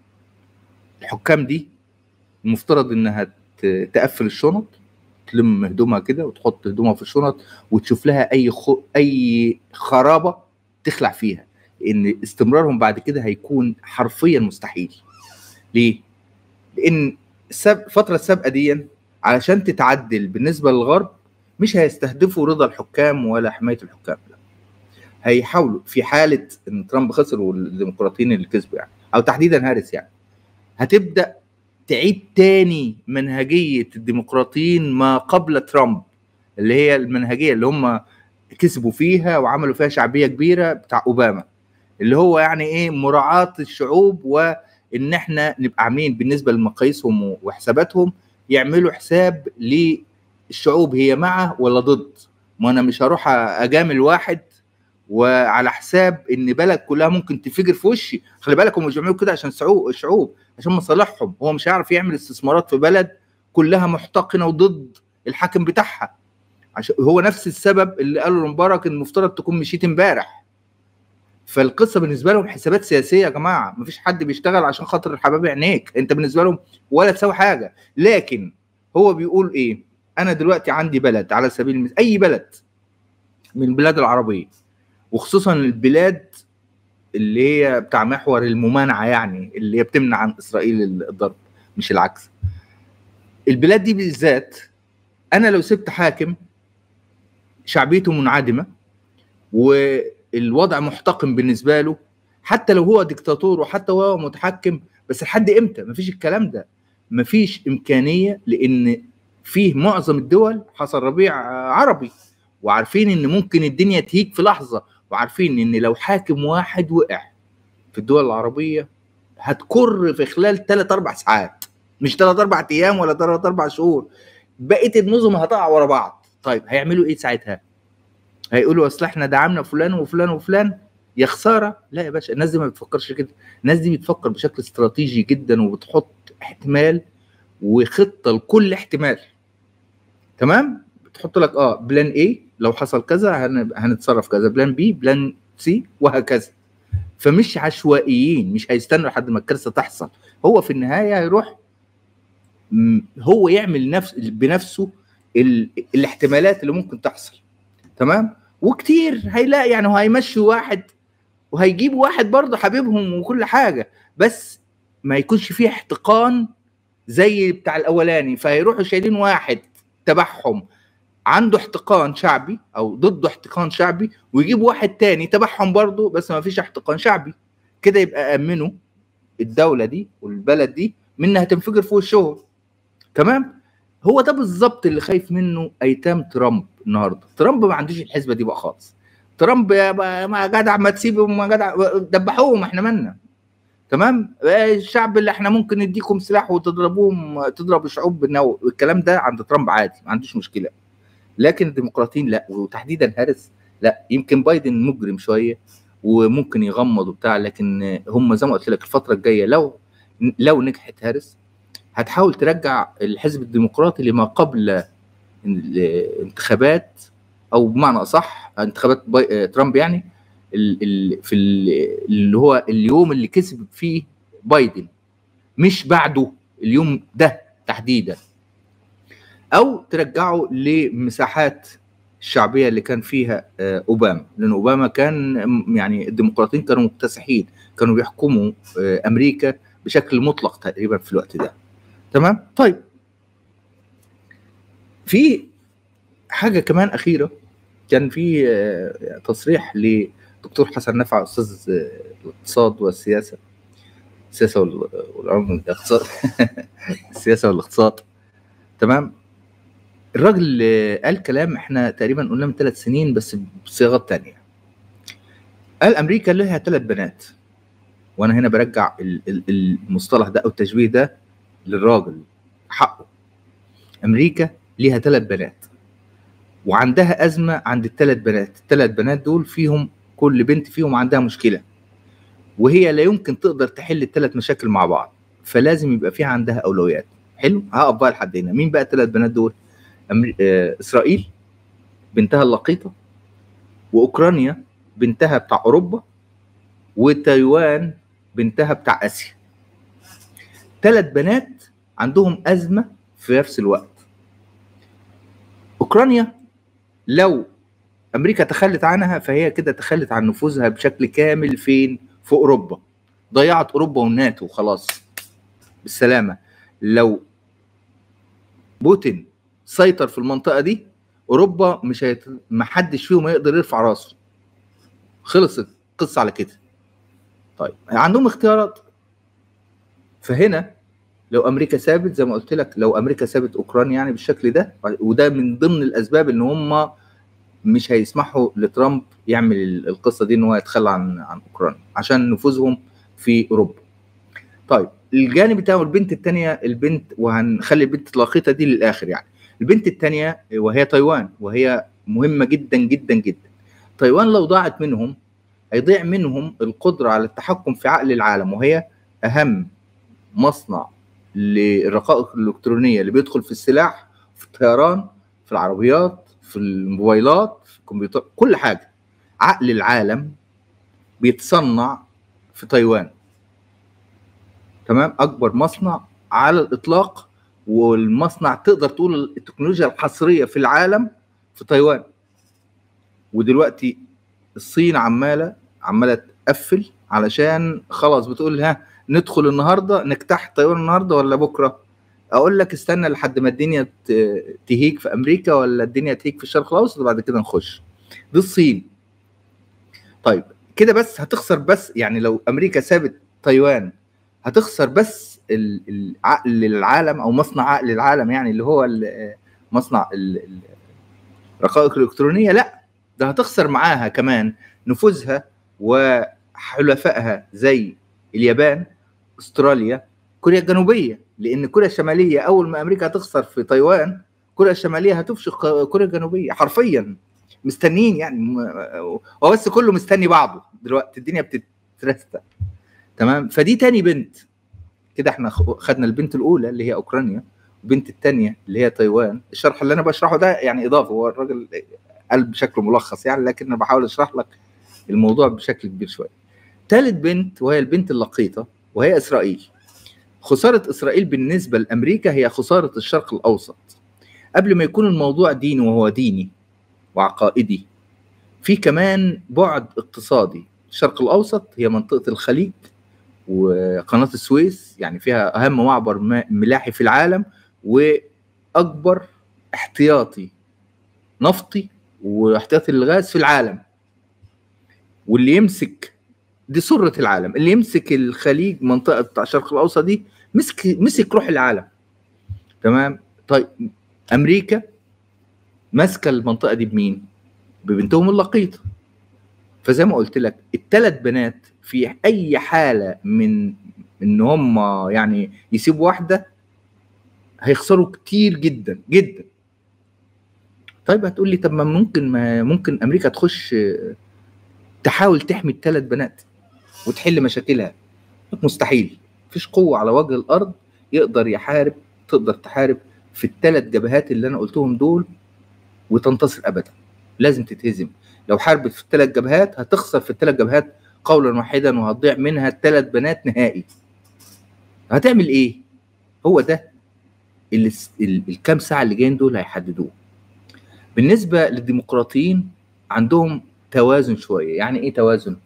الحكام دي المفترض انها تقفل الشنط، تلم هدومها كده وتحط هدومها في الشنط وتشوف لها اي خ... اي خرابه تخلع فيها، لان استمرارهم بعد كده هيكون حرفيا مستحيل. ليه؟ لان الفتره السابقه دي علشان تتعدل بالنسبه للغرب مش هيستهدفوا رضا الحكام ولا حمايه الحكام، لا هيحاولوا في حاله ان ترامب خسر والديمقراطيين اللي كسبوا يعني، او تحديدا هاريس يعني، هتبدا تعيد تاني منهجيه الديمقراطيين ما قبل ترامب، اللي هي المنهجيه اللي هم كسبوا فيها وعملوا فيها شعبيه كبيره بتاع اوباما، اللي هو يعني ايه مراعاه الشعوب، وان احنا نبقى عاملين بالنسبه لمقاييسهم وحساباتهم يعملوا حساب للشعوب هي مع ولا ضد. ما انا مش هروح اجامل واحد وعلى حساب ان بلد كلها ممكن تفجر في وشي. خلي بالك هم مش بيعملوا كده عشان الشعوب، عشان مصالحهم. هو مش هيعرف يعمل استثمارات في بلد كلها محتقنه وضد الحاكم بتاعها، عشان هو نفس السبب اللي قاله لمبارك ان المفترض تكون مشيت امبارح. فالقصه بالنسبه لهم حسابات سياسيه يا جماعه، مفيش حد بيشتغل عشان خاطر الحباب عينيك، انت بالنسبه لهم ولا تساوي حاجه. لكن هو بيقول ايه؟ انا دلوقتي عندي بلد على سبيل المثال، اي بلد من البلاد العربيه وخصوصا البلاد اللي هي بتاع محور الممانعه، يعني اللي هي بتمنع عن اسرائيل الضرب مش العكس، البلاد دي بالذات انا لو سبت حاكم شعبيته منعدمه والوضع محتقن بالنسبه له، حتى لو هو ديكتاتور وحتى هو متحكم، بس لحد امتى؟ مفيش الكلام ده، مفيش امكانيه، لان فيه معظم الدول حصل ربيع عربي وعارفين ان ممكن الدنيا تهيج في لحظه، وعارفين ان لو حاكم واحد وقع في الدول العربيه هتكر في خلال ثلاث اربع ساعات، مش ثلاث اربع ايام ولا ثلاث اربع شهور، بقيه النظم هتقع ورا بعض. طيب هيعملوا ايه ساعتها؟ هيقولوا اصل احنا دعمنا فلان وفلان وفلان، يا خساره. لا يا باشا، الناس دي ما بتفكرش كده، الناس دي بتفكر بشكل استراتيجي جدا وبتحط احتمال وخطه لكل احتمال. تمام؟ بتحط لك اه بلان ايه لو حصل كذا هنتصرف كذا، بلان بي، بلان سي، وهكذا. فمش عشوائيين، مش هيستنوا لحد ما الكارثه تحصل، هو في النهايه هيروح هو يعمل نفس بنفسه ال... الاحتمالات اللي ممكن تحصل. تمام؟ وكتير هيلاقي يعني هو هيمشي واحد وهيجيب واحد برضه حبيبهم وكل حاجه، بس ما يكونش فيه احتقان زي بتاع الاولاني، فهيروحوا شايلين واحد تبعهم عنده احتقان شعبي او ضده احتقان شعبي، ويجيب واحد تاني تبعهم برضه بس ما فيش احتقان شعبي، كده يبقى امنوا الدوله دي والبلد دي منها تنفجر فوق الشهر. تمام؟ هو ده بالظبط اللي خايف منه ايتام ترامب النهارده. ترامب ما عندوش الحسبه دي بقى خالص. ترامب ما جدع ما تسيبهم، ما جدع دبحوهم، احنا مالنا. تمام؟ الشعب اللي احنا ممكن نديكم سلاح وتضربوهم، تضرب الشعوب بالنووي، والكلام ده عند ترامب عادي، ما عندوش مشكله. لكن الديمقراطيين لا، وتحديدا هاريس لا. يمكن بايدن مجرم شويه وممكن يغمض وبتاع، لكن هم زي ما قلت لك الفتره الجايه لو لو نجحت هاريس هتحاول ترجع الحزب الديمقراطي لما قبل الانتخابات، او بمعنى اصح انتخابات ترامب يعني ال ال في اللي هو اليوم اللي كسب فيه بايدن، مش بعده، اليوم ده تحديدا، او ترجعه لمساحات الشعبيه اللي كان فيها اوباما، لان اوباما كان يعني الديمقراطيين كانوا مكتسحين، كانوا بيحكموا امريكا بشكل مطلق تقريبا في الوقت ده. تمام؟ طيب في حاجه كمان اخيره، كان في تصريح لدكتور حسن نفع استاذ الاقتصاد والسياسه، السياسه والاقتصاد السياسه والاقتصاد. تمام؟ الراجل اللي قال كلام احنا تقريبا قلنا من ثلاث سنين بس بصياغات تانية. قال امريكا لها ثلاث بنات، وانا هنا برجع المصطلح ده او التشبيه ده للراجل حقه. امريكا ليها ثلاث بنات وعندها ازمه عند الثلاث بنات، الثلاث بنات دول فيهم كل بنت فيهم عندها مشكله، وهي لا يمكن تقدر تحل الثلاث مشاكل مع بعض، فلازم يبقى فيها عندها اولويات. حلو؟ هقف بقى لحد هنا. مين بقى الثلاث بنات دول؟ أمر... آه... اسرائيل بنتها اللقيطه، واوكرانيا بنتها بتاع اوروبا، وتايوان بنتها بتاع اسيا. ثلاث بنات عندهم ازمه في نفس الوقت. اوكرانيا لو امريكا تخلت عنها فهي كده تخلت عن نفوذها بشكل كامل فين؟ في اوروبا. ضيعت اوروبا والناتو خلاص بالسلامه. لو بوتين سيطر في المنطقه دي اوروبا مش هيت... ما حدش فيهم يقدر يرفع راسه. خلصت القصه على كده. طيب عندهم اختيارات. فهنا لو امريكا سابت زي ما قلت لك، لو امريكا سابت اوكرانيا يعني بالشكل ده، وده من ضمن الاسباب ان هم مش هيسمحوا لترامب يعمل القصه دي ان هو يتخلى عن عن اوكرانيا عشان نفوذهم في اوروبا. طيب الجانب بتاعه البنت الثانيه، البنت وهنخلي البنت اللقيطه دي للاخر يعني. البنت الثانيه وهي تايوان، وهي مهمه جدا جدا جدا. تايوان لو ضاعت منهم هيضيع منهم القدره على التحكم في عقل العالم، وهي اهم مصنع للرقائق الالكترونيه اللي بيدخل في السلاح، في الطيران، في العربيات، في الموبايلات، في الكمبيوتر، كل حاجه. عقل العالم بيتصنع في تايوان. تمام؟ اكبر مصنع على الاطلاق، والمصنع تقدر تقول التكنولوجيا الحصريه في العالم في تايوان. ودلوقتي الصين عماله عماله تقفل علشان خلاص بتقول ها ندخل النهارده نجتاح تايوان النهارده ولا بكره؟ اقول لك استنى لحد ما الدنيا تهيج في امريكا ولا الدنيا تهيج في الشرق الاوسط وبعد كده نخش. دي الصين. طيب كده بس هتخسر، بس يعني لو امريكا سابت تايوان هتخسر بس العقل العالم او مصنع عقل العالم، يعني اللي هو مصنع الرقائق الالكترونيه. لا، ده هتخسر معاها كمان نفوذها وحلفائها زي اليابان، استراليا، كوريا الجنوبيه. لان كوريا الشماليه اول ما امريكا هتخسر في تايوان كوريا الشماليه هتفشخ كوريا الجنوبيه حرفيا. مستنيين يعني، هو بس كله مستني بعضه دلوقتي، الدنيا بتترستق. تمام؟ فدي تاني بنت. كده احنا خدنا البنت الاولى اللي هي اوكرانيا، والبنت الثانيه اللي هي تايوان. الشرح اللي انا بشرحه ده يعني اضافه، هو الراجل قال بشكل ملخص يعني، لكن انا بحاول اشرح لك الموضوع بشكل كبير شويه. ثالث بنت وهي البنت اللقيطه وهي اسرائيل. خساره اسرائيل بالنسبه لامريكا هي خساره الشرق الاوسط. قبل ما يكون الموضوع ديني، وهو ديني وعقائدي، في كمان بعد اقتصادي. الشرق الاوسط هي منطقه الخليج وقناه السويس، يعني فيها اهم معبر ملاحي في العالم واكبر احتياطي نفطي واحتياطي للغاز في العالم. واللي يمسك دي سره العالم، اللي يمسك الخليج منطقه بتاع الشرق الاوسط دي مسك مسك روح العالم. تمام؟ طيب امريكا ماسكه المنطقه دي بمين؟ ببنتهم اللقيطه. فزي ما قلت لك الثلاث بنات في اي حاله من ان هم يعني يسيبوا واحده هيخسروا كتير جدا جدا. طيب هتقول لي طب ما ممكن ما ممكن امريكا تخش تحاول تحمي الثلاث بنات وتحل مشاكلها. مستحيل. مفيش قوه على وجه الارض يقدر يحارب تقدر تحارب في الثلاث جبهات اللي انا قلتهم دول وتنتصر ابدا. لازم تتهزم. لو حاربت في الثلاث جبهات هتخسر في الثلاث جبهات قولا واحدا، وهتضيع منها الثلاث بنات نهائي. هتعمل ايه؟ هو ده اللي الكام ساعه اللي جايين دول هيحددوه. بالنسبه للديمقراطيين عندهم توازن شويه. يعني ايه توازن؟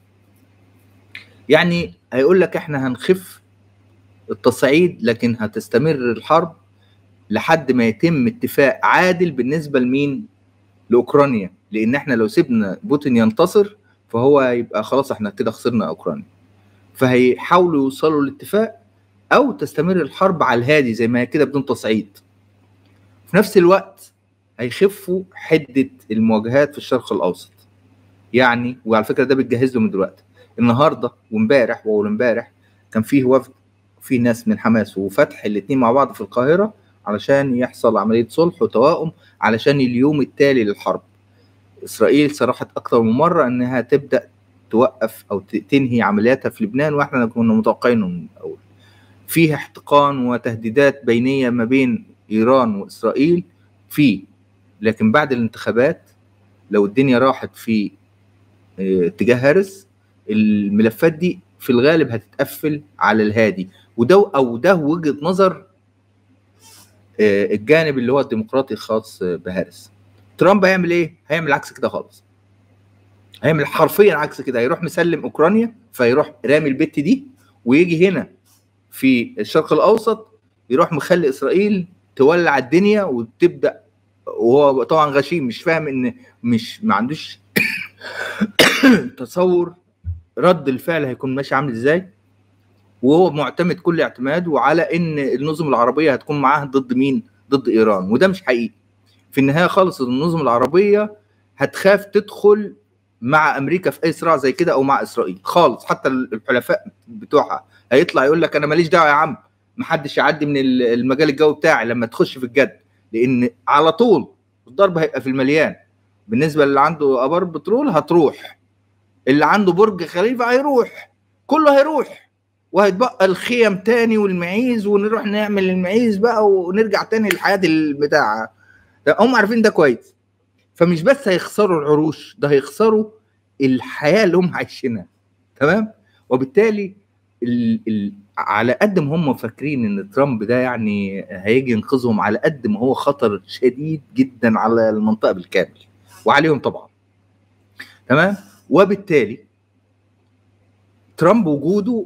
يعني هيقول لك احنا هنخف التصعيد لكن هتستمر الحرب لحد ما يتم اتفاق عادل بالنسبه لمين؟ لاوكرانيا. لان احنا لو سيبنا بوتين ينتصر فهو يبقى خلاص احنا كده خسرنا اوكرانيا. فهيحاولوا يوصلوا لاتفاق او تستمر الحرب على الهادي زي ما هي كده بدون تصعيد. في نفس الوقت هيخفوا حده المواجهات في الشرق الاوسط. يعني وعلى فكره ده بتجهز له من دلوقتي. النهارده وامبارح واول امبارح كان فيه وفد، في ناس من حماس وفتح الاثنين مع بعض في القاهره علشان يحصل عمليه صلح وتوائم علشان اليوم التالي للحرب. اسرائيل صرحت اكتر من مره انها تبدا توقف او تنهي عملياتها في لبنان، واحنا كنا متوقعينه من الاول. فيها احتقان وتهديدات بينيه ما بين ايران واسرائيل فيه، لكن بعد الانتخابات لو الدنيا راحت في اتجاه هارس الملفات دي في الغالب هتتقفل على الهادي، وده او ده وجهة نظر الجانب اللي هو الديمقراطي الخاص بهاريس. ترامب هيعمل ايه؟ هيعمل عكس كده خالص، هيعمل حرفيا عكس كده، هيروح مسلم اوكرانيا، فيروح رامي البت دي، ويجي هنا في الشرق الاوسط يروح مخلي اسرائيل تولع الدنيا وتبدا، وهو طبعا غشيم مش فاهم ان مش ما عندوش تصور رد الفعل هيكون ماشي عامل ازاي، وهو معتمد كل اعتماده على ان النظم العربيه هتكون معاه ضد مين؟ ضد ايران، وده مش حقيقي. في النهايه خالص النظم العربيه هتخاف تدخل مع امريكا في اي صراع زي كده او مع اسرائيل خالص، حتى الحلفاء بتوعها هيطلع يقول لك انا ماليش دعوه يا عم، محدش يعدي من المجال الجوي بتاعي لما تخش في الجد، لان على طول الضرب هيبقى في المليان. بالنسبه اللي عنده ابار بترول هتروح، اللي عنده برج خليفه هيروح، كله هيروح، وهيتبقى الخيم تاني والمعيز، ونروح نعمل المعيز بقى ونرجع تاني للحياه البتاع. هم عارفين ده كويس، فمش بس هيخسروا العروش، ده هيخسروا الحياه اللي هم عايشينها. تمام؟ وبالتالي ال ال على قد ما هم فاكرين ان ترامب ده يعني هيجي ينقذهم، على قد ما هو خطر شديد جدا على المنطقه بالكامل وعليهم طبعا. تمام؟ وبالتالي ترامب وجوده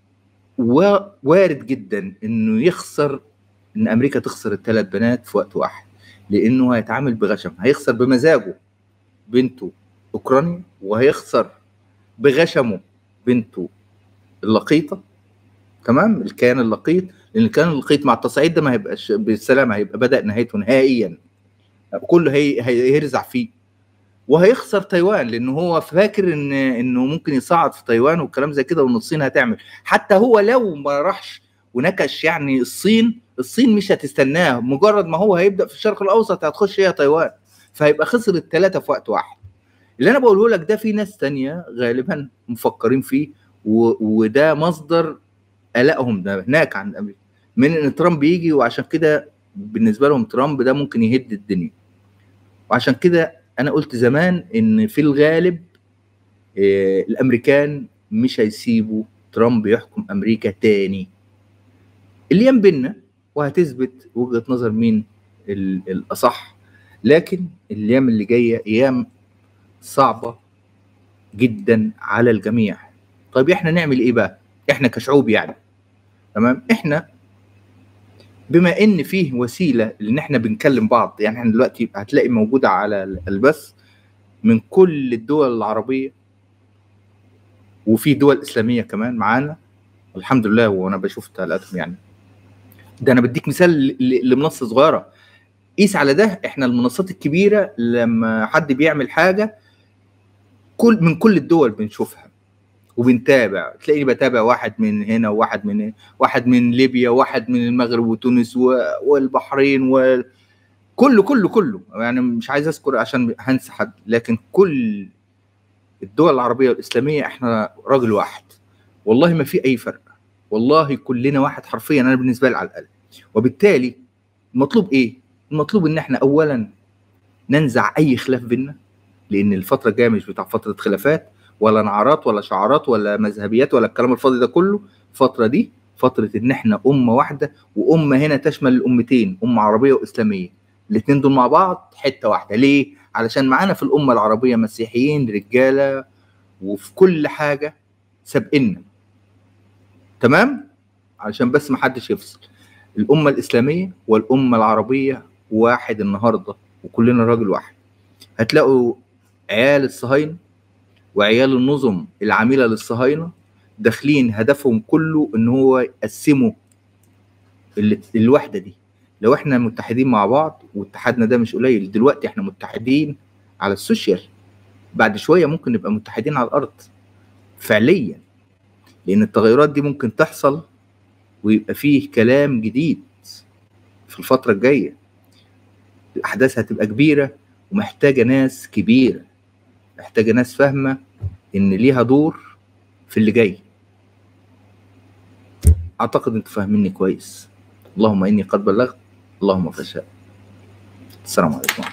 وارد جدا انه يخسر، ان امريكا تخسر الثلاث بنات في وقت واحد، لانه هيتعامل بغشم، هيخسر بمزاجه بنته اوكرانيا، وهيخسر بغشمه بنته اللقيطه. تمام؟ الكيان اللقيط، لان الكيان اللقيط مع التصعيد ده ما هيبقاش بالسلامه، هيبقى بدا نهايته نهائيا، كله هي هيرزع فيه. وهيخسر تايوان، لان هو فاكر ان انه ممكن يصعد في تايوان والكلام زي كده، وان الصين هتعمل، حتى هو لو ما راحش ونكش يعني الصين، الصين مش هتستناه، مجرد ما هو هيبدا في الشرق الاوسط هتخش هي تايوان، فهيبقى خسر الثلاثه في وقت واحد. اللي انا بقوله لك ده في ناس تانية غالبا مفكرين فيه، وده مصدر قلقهم ده هناك عند امريكا من ان ترامب يجي، وعشان كده بالنسبه لهم ترامب ده ممكن يهد الدنيا. وعشان كده انا قلت زمان ان في الغالب إيه الامريكان مش هيسيبوا ترامب يحكم امريكا تاني. الايام بينا وهتثبت وجهة نظر مين الاصح، لكن الايام اللي جايه ايام صعبه جدا على الجميع. طيب احنا نعمل ايه بقى احنا كشعوب يعني؟ تمام؟ احنا بما ان فيه وسيله ان احنا بنكلم بعض، يعني احنا دلوقتي هتلاقي موجوده على البث من كل الدول العربيه، وفي دول اسلاميه كمان معانا الحمد لله، وانا بشوف تعليقاتهم. يعني ده انا بديك مثال لمنصه صغيره، قيس على ده احنا المنصات الكبيره لما حد بيعمل حاجه كل من كل الدول بنشوفها وبنتابع، تلاقيني بتابع واحد من هنا وواحد من هنا، واحد من ليبيا وواحد من المغرب وتونس والبحرين وكله كله كله يعني مش عايز اذكر عشان هنسى حد، لكن كل الدول العربيه والاسلاميه احنا راجل واحد، والله ما في اي فرق، والله كلنا واحد حرفيا، انا بالنسبه لي على الاقل. وبالتالي المطلوب ايه؟ المطلوب ان احنا اولا ننزع اي خلاف بينا، لان الفتره الجايه مش بتاع فتره خلافات ولا نعرات ولا شعارات ولا مذهبيات ولا الكلام الفاضي ده كله. الفتره دي فتره ان احنا امه واحده، وامه هنا تشمل الامتين، امه عربيه واسلاميه، الاثنين دول مع بعض حته واحده. ليه؟ علشان معانا في الامه العربيه مسيحيين رجاله وفي كل حاجه سابقنا. تمام؟ علشان بس ما حدش يفصل، الامه الاسلاميه والامه العربيه واحد النهارده، وكلنا راجل واحد. هتلاقوا عيال الصهاينه وعيال النظم العامله للصهاينه داخلين هدفهم كله ان هو يقسموا الوحده دي. لو احنا متحدين مع بعض، واتحادنا ده مش قليل، دلوقتي احنا متحدين على السوشيال، بعد شويه ممكن نبقى متحدين على الارض فعليا، لان التغيرات دي ممكن تحصل ويبقى فيه كلام جديد في الفتره الجايه. الاحداث هتبقى كبيره ومحتاجه ناس كبيره، محتاجه ناس فاهمه ان ليها دور في اللي جاي. اعتقد انتوا فاهميني كويس. اللهم اني قد بلغت، اللهم فشاء. السلام عليكم.